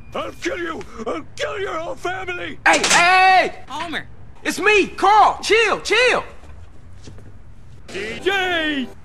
I'll kill you! I'll kill your whole family! Hey! Homer! It's me, Carl! Chill! DJ!